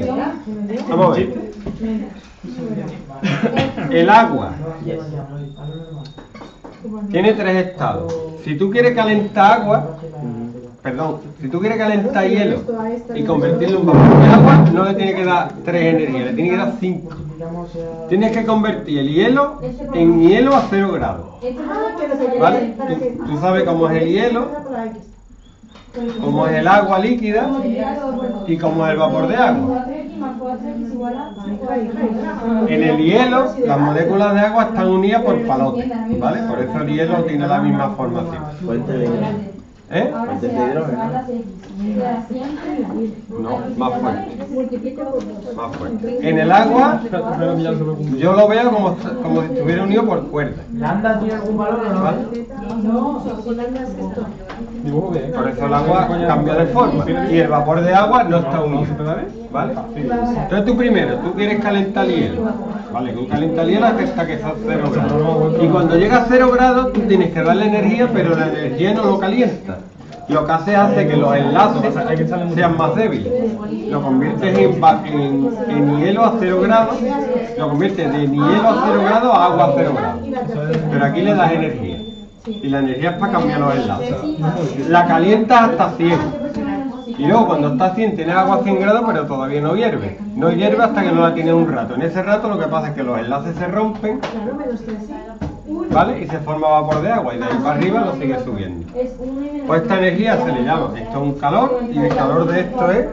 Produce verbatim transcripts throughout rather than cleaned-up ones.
Vamos a ver. El agua tiene tres estados. Si tú quieres calentar agua, perdón, si tú quieres calentar hielo y convertirlo en vapor de agua, no le tiene que dar tres energías, le tiene que dar cinco. Tienes que convertir el hielo en hielo a cero grados. ¿Vale? Tú, tú sabes cómo es el hielo, cómo es el agua líquida y cómo es el vapor de agua. En el hielo, las moléculas de agua están unidas por palotes, ¿vale? Por eso el hielo tiene la misma formación. ¿Eh? No, más fuerte. Más fuerte. En el agua, yo lo veo como, como si estuviera unido por cuerdas. ¿Lambda tiene algún valor o no? ¿Vale? No, si Lambda es esto. Por eso el agua cambia de forma y el vapor de agua no está unido, ¿vale? Entonces tú primero, tú quieres calentar el hielo, ¿vale? Tú calientas el hielo hasta que está a cero grados. Y cuando llega a cero grados tú tienes que darle energía, pero la energía no lo calienta. Lo que hace hace que los enlaces sean más débiles. Lo conviertes en, en, en hielo a cero grados, lo conviertes de hielo a cero grados a agua a cero grados. Pero aquí le das energía. Y la energía es para cambiar los enlaces. La calientas hasta cien. Y luego cuando está a cien tienes agua a cien grados, pero todavía no hierve. No hierve hasta que no la tienes un rato. En ese rato lo que pasa es que los enlaces se rompen, ¿vale? Y se forma vapor de agua y de ahí para arriba lo sigue subiendo. Pues esta energía se le llama, esto es un calor y el calor de esto es...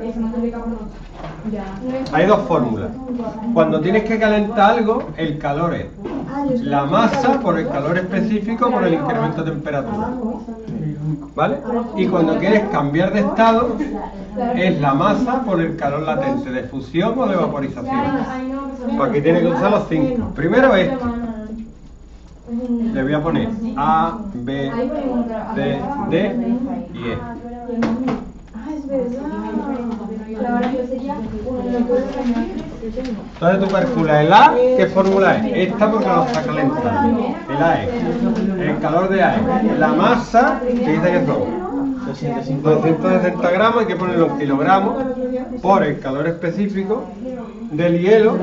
Hay dos fórmulas. Cuando tienes que calentar algo, el calor es la masa por el calor específico por el incremento de temperatura, ¿vale? Y cuando quieres cambiar de estado, es la masa por el calor latente, de fusión o de vaporización. Pues aquí tienes que usar los cinco. Primero esto. Le voy a poner A, B, C, D y E. Entonces tú calculas el A, ¿qué fórmula es? Esta porque lo está calentando. El A es el calor de A es la masa, que dice que son doscientos sesenta gramos, hay que ponerlo en kilogramos, por el calor específico del hielo,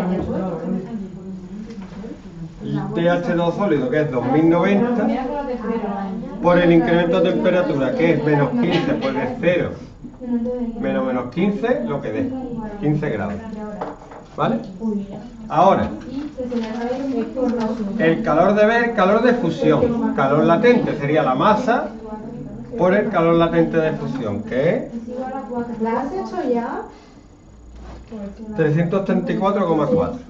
T H dos sólido, que es dos mil noventa, por el incremento de temperatura, que es menos quince, pues de cero menos menos quince, lo que dé, quince grados. ¿Vale? Ahora, el calor de B, el calor de fusión. Calor latente sería la masa por el calor latente de fusión, que es ¿La has hecho ya? trescientos treinta y cuatro coma cuatro.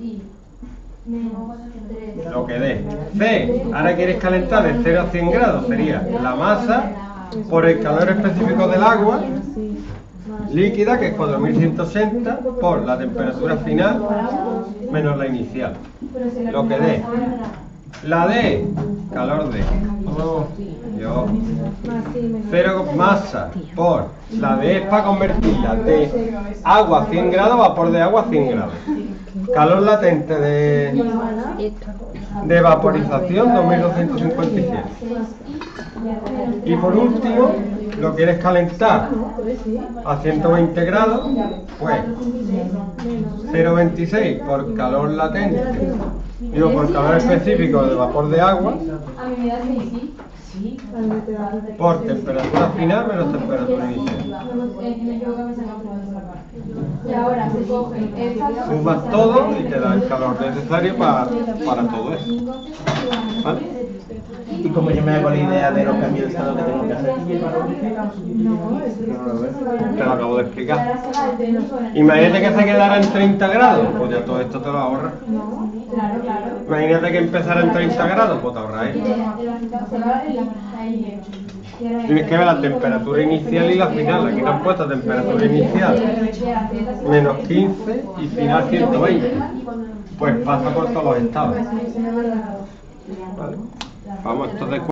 Lo que dé. C, ahora quieres calentar de cero a cien grados, sería la masa por el calor específico del agua líquida, que es cuatro mil ciento ochenta, por la temperatura final menos la inicial. Lo que dé. La D, calor D. Yo. Cero masa por. La D es para convertirla de agua a cien grados a vapor de agua a cien grados. Calor latente de, de vaporización dos mil doscientos cincuenta y siete. Y por último, lo quieres calentar a ciento veinte grados, pues cero coma veintiséis por calor latente, digo por calor específico de vapor de agua, por temperatura final menos temperatura inicial. Sumas todo y te da el calor necesario para, para todo eso. ¿Vale? Y como yo me hago la idea de los cambios de estado que tengo que hacer. Te lo acabo de explicar. Imagínate que se quedara en treinta grados, pues ya todo esto te lo ahorras. Imagínate que empezara en treinta grados, pues te ahorras esto. Tienes que ver la temperatura inicial y la final. Aquí te han puesto temperatura inicial menos quince y final ciento veinte. Pues pasa por todos los estados. ¿Vale? Vamos, esto de